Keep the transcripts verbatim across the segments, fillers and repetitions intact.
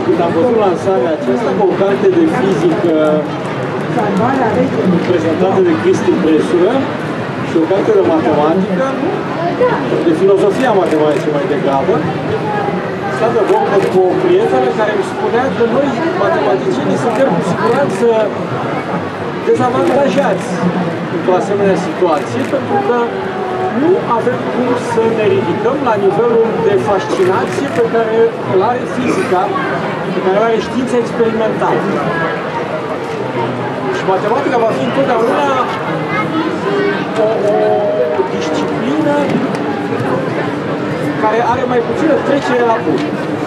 când am văzut lansarea aceasta cu o carte de fizică prezentată de Cristi Presură și o carte de matematică, de filozofia matematicii mai degrabă, s-a de vorbă cu o prietenă care îmi spunea că noi, matematicienii, suntem cu siguranță dezavantajați într-o asemenea situație, pentru că nu avem cum să ne ridicăm la nivelul de fascinație pe care îl are fizica, pe care îl are știința experimentală. Și matematica va fi întotdeauna o, o disciplină care are mai puțină trecere la bun.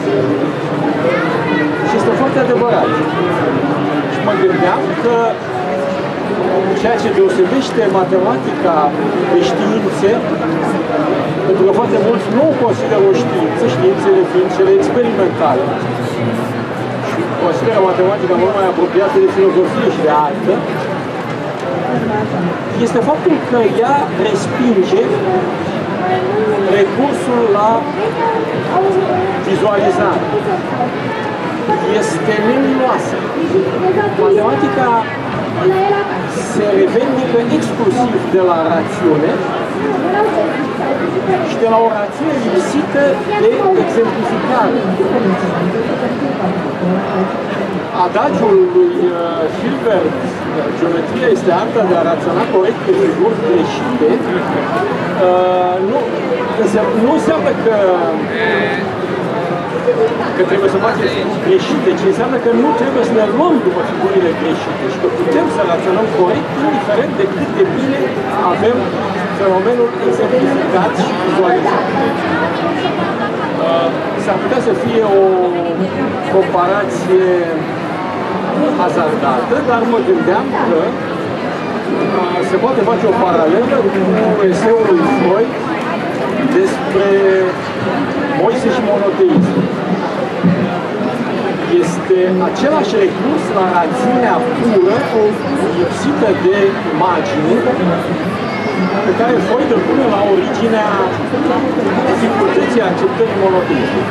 Și este foarte adevărat. Și mă gândeam că ceea ce deosebește matematica de științe, pentru că foarte mulți nu o consideră o știință, științele fiind cele experimentale, și consideră matematica mult mai apropiată de filozofie și de artă, este faptul că ea respinge recursul la vizualizare. Este neminoasă. Matematica se revendică exclusiv de la rațiune și de la o rațiune lipsită de exemplificare. Adagiul lui Hilbert, geometria este arta de a raționa corect pe figuri greșite, nu, nu înseamnă că că trebuie să facem figuri greșite, ci înseamnă că nu trebuie să ne luăm după figurile greșite și că putem să raționăm corect, indiferent de cât de bine avem fenomenul exemplificat și vizualizat. Uh, S-ar putea să fie o comparație hazardată, dar mă gândeam că uh, se poate face o paralelă cu eseul lui Freud despre Moise și monoteism. Este același recurs la rațiunea pură, lipsită de imagine, pe care Freud îl pune la originea dificultății acceptării monoteismului.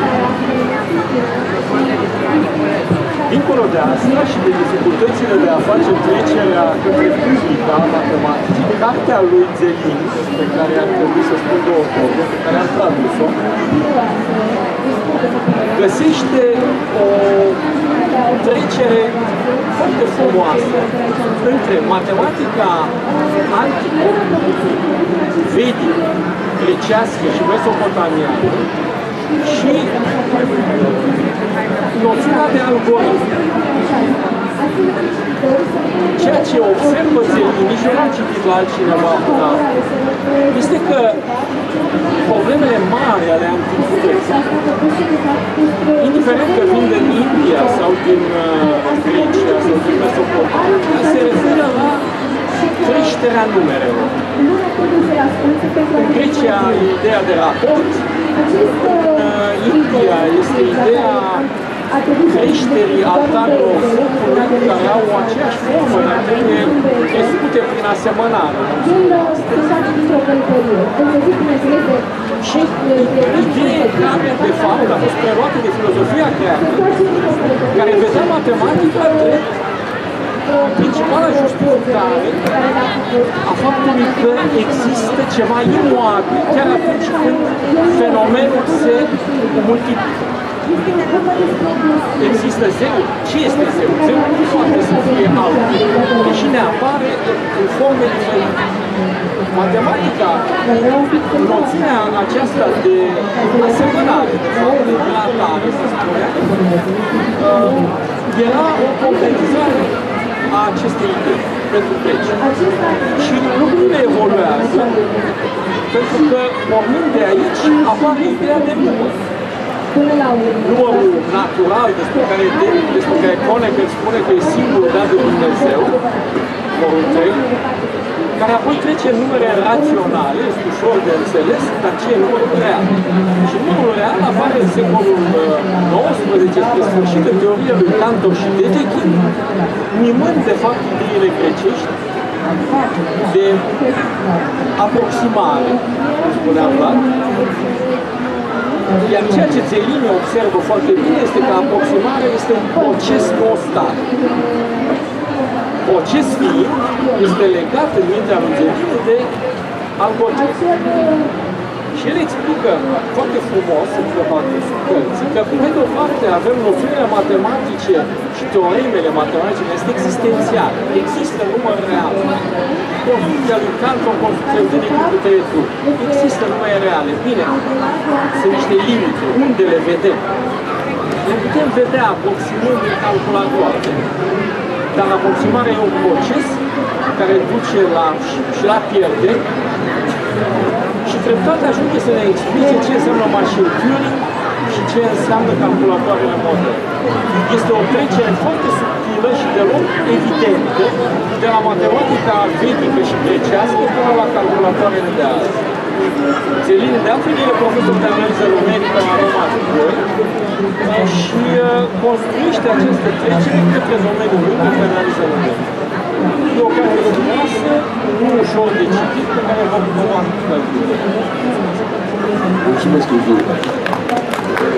Dincolo de asta și de dificultățile de a face trecerea către publica matematicii, cartea lui Zelin, pe care ar trebui să spun două vorbe, pe care am tradus-o, găsește o trecere foarte frumoasă între matematica antică, vedică, grecească și mesopotamiană și noțiunea de algoritm. Ceea ce observă Zelin, nici eu n-am citit la altcineva până acum, este că problemele mari ale antichității, indiferent că vin din India sau din uh, Grecia sau din Mesopotamia, se referă la creșterea numerelor. În Grecia e ideea de raport, în India este ideea creșterii altarelor focului care au aceeași formă, dar trebuie crescute prin asemănare. Și ideea care, de fapt, a fost preluată de filozofia creativă, care vedea matematica drept principala justificare a faptului că există ceva imobil chiar atunci când fenomenul se multiplică. Există zeu? Ce este zeu? Zeu nu poate să fie altul, deși ne apare în forme diferite. Matematica, noțiunea aceasta de asemănare, de fapt, de relatare, să spunem, era o concretizare a acestei idei pentru greci. Și lucrurile evoluează pentru că, pornind de aici, apare ideea de număr. Numărul natural despre care, despre care Conecker spune că e singurul dat de Dumnezeu, numărul trei, care apoi trece în numere raționale, este ușor de înțeles, dar ce e numărul real. Și numărul real apare în secolul nouăsprezece, spre sfârșit, în teoria lui Cantor și Dedekind, mimând, de fapt, ideile grecești de aproximare, cum spunea Vlad, Iar ceea ce Zelini observă foarte bine este că aproximarea este un proces constant. Proces fiind este legat în mintea lui Zelini de algoritm. Și el explică foarte frumos în câteva cărți că, pe de o parte, avem noțiunile matematice și teoremele matematice, este existențial. Există număr real. Construcția lui Kant o construcție de cu există numere reale. Bine, sunt niște limite. Unde le vedem? Le putem vedea aproximând în calculatoare. Dar aproximarea e un proces care duce la, și la pierderi și treptat ajunge să ne explice ce înseamnă machine Turing și ce înseamnă calculatoarele moderne. Este o trecere foarte subtilă și deloc evidentă de la matematica vedică și grecească până la calculatoarele de azi. Zelini, de altfel, el e profesor de analiză numerică la Roma doi și construiește aceste treceri către domeniul lui de analiză numerică. E o carte frumoasă, nu ușor de citit, pe care vă putem. Mulțumesc, Iuviu.